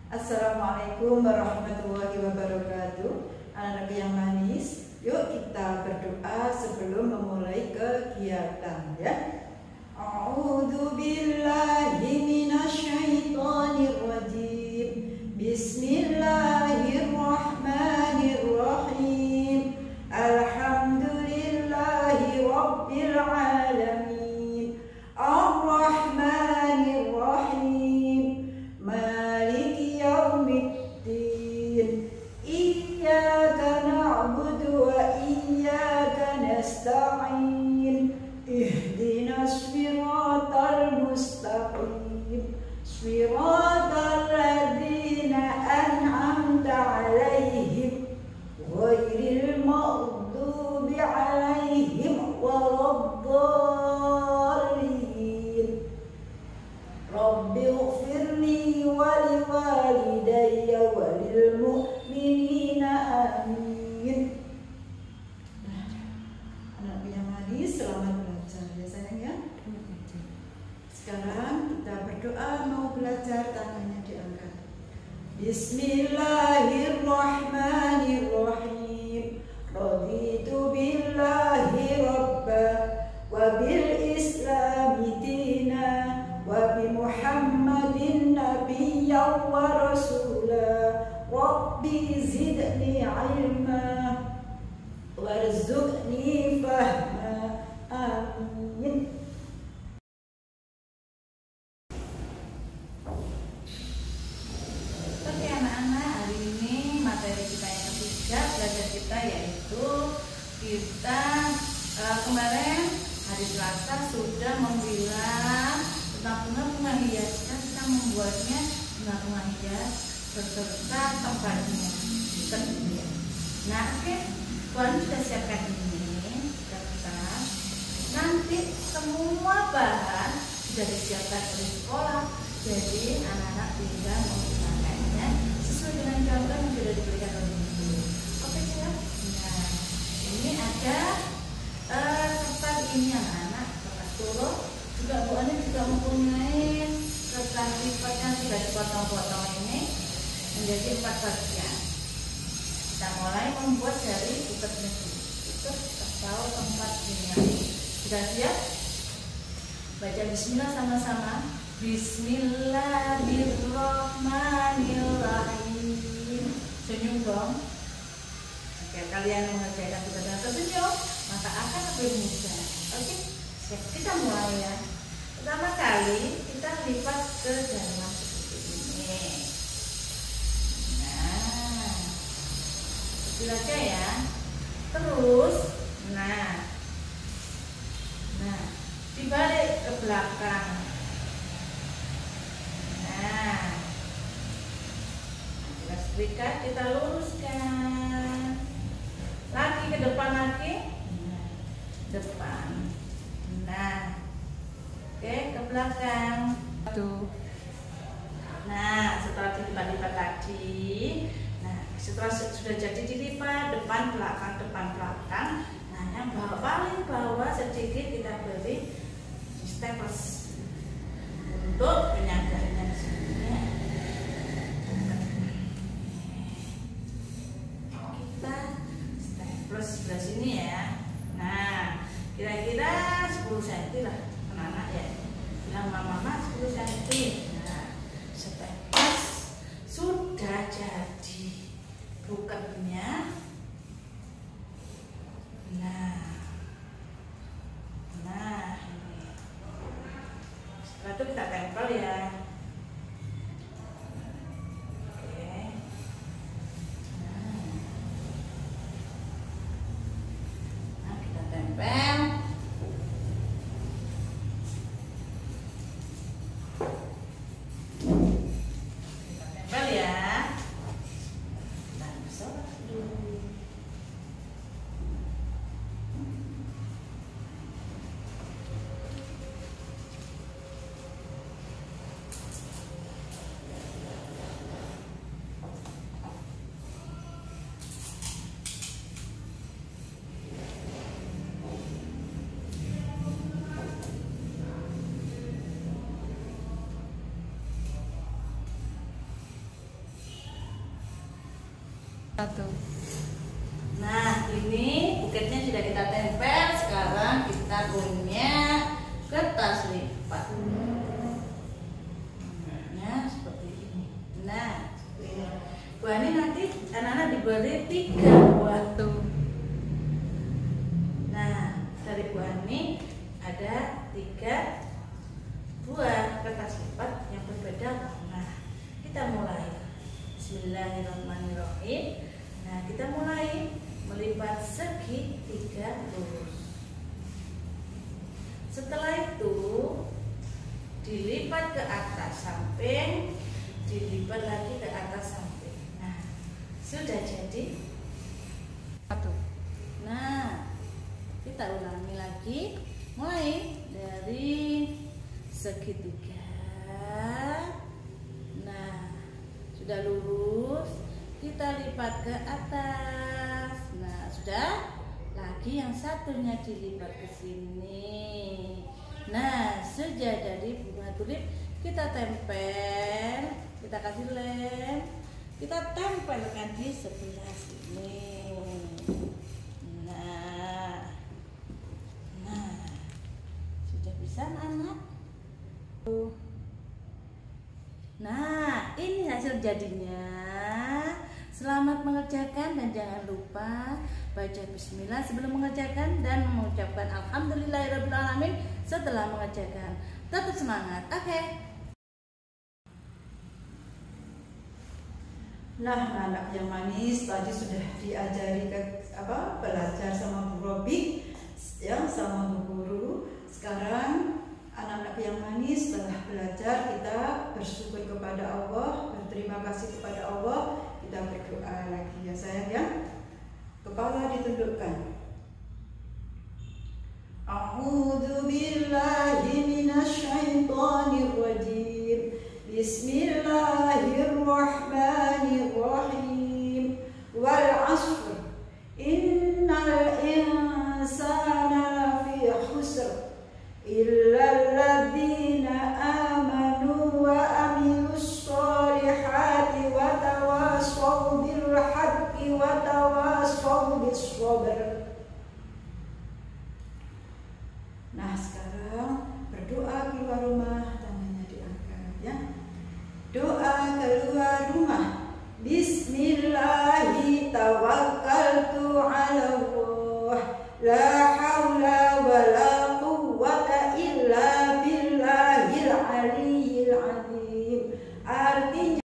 Assalamualaikum warahmatullahi wabarakatuh. Anak-anak yang manis, yuk kita berdoa sebelum memulai kegiatan ya. A'udzu billahi minasyaitonir rajim. Bismillahirrahmanirrahim. Alhamdulillahi rabbil alamin. Ar-Rahmanir Rahim. Maliki yaumiddin. Iyyaka na'budu wa iyyaka nasta'in. Ihdinas siratal mustaqim. Siratal ladzina an'amta 'alaihim ghairil maghdubi 'alaihim waladdallin. Rabbi ighfirli wa liwalidayya wa lil mu'minina amin. Anak yang manis, selamat belajar ya sayang ya. Sekarang kita berdoa mau belajar, tangannya diangkat. Bismillahirrahmanirrahim. Raditu billahi rabba wa bil islami dina wa bi Muhammadin nabiyyan wa rasula. Rabbi zidni ilma warzuqni fahma. Amin. Oke anak-anak, hari ini materi kita yang ketiga, belajar kita yaitu kita kemarin hari Selasa sudah membilang tentang bunga-bunga hias. Kita membuatnya bunga-bunga hias beserta tempatnya. Nah, oke, Tuan sudah siapkan ini kertas. Nanti semua bahan sudah disiapkan oleh sekolah. Jadi anak-anak tinggal menggunakannya sesuai dengan contoh yang sudah diberikan oleh guru. Oke siap? Nah, ini ada kertas ini anak-anak, kertas turun. Juga Bu Ani juga mempunyai kertas lipatnya sudah dipotong-potong ini menjadi 4 bagian. Kita mulai membuat dari buketnya dulu. Buket atau tempat ini. Sudah siap? Baca Bismillah sama-sama. Bismillahirrahmanirrahim. Senyum dong. Jika kalian mengerjakan tugas dengan tersenyum, maka akan lebih mudah. Oke, siap. Kita mulai ya. Pertama kali kita lipat ke dalam seperti ini. Nah, kecil aja ya. Terus, nah, dibalik ke belakang. Nah, kita setrika, kita luruskan lagi ke depan lagi, depan. Nah, oke, ke belakang. Tuh. Nah, setelah dilipat-lipat tadi, nah setelah sudah jadi dilipat depan belakang. Nah, yang paling bawah sedikit kita beri staples untuk penyadarnya di sini. Kita staples sebelah sini ya. Nah, kira-kira 10 cm lah anak-anak ya. Bilang mama 10 cm. Nah, staples sudah jadi buketnya. Nah ini. Setelah itu kita tempel ya. Oke. Nah, kita tempel. Kita tempel ya. Nah, sholat dulu. 1. Nah, ini buketnya sudah kita tempel. Sekarang kita punya kertas lipat. Nah, seperti ini. Nah, seperti ini. Buah ini nanti anak-anak diberi 3 buah. Nah, dari buah ini ada 3 buah kertas lipat yang berbeda warna. Kita mulai. Bismillahirrahmanirrahim. Nah, kita mulai melipat segitiga lurus. Setelah itu dilipat ke atas samping, dilipat lagi ke atas samping. Nah, sudah jadi 1. Nah, kita ulangi lagi, mulai dari segitiga. Nah, sudah lurus, kita lipat ke atas. Nah, sudah. Lagi yang satunya dilipat ke sini. Nah, sudah jadi bunga tulip. Kita tempel, kita kasih lem, kita tempelkan di sebelah sini. Nah, sudah bisa anak. Nah, ini hasil jadinya. Selamat mengerjakan dan jangan lupa baca bismillah sebelum mengerjakan dan mengucapkan alhamdulillahirrahmanirrahim setelah mengerjakan. Tetap semangat, oke? Nah, anak yang manis tadi sudah diajari belajar sama Bu Robi, ya, sama Bu Guru. Sekarang anak-anak yang manis setelah belajar kita bersyukur kepada Allah, berterima kasih kepada Allah, kita berdoa lagi ya sayang ya. Kepala ditundukkan. A'udzu billahi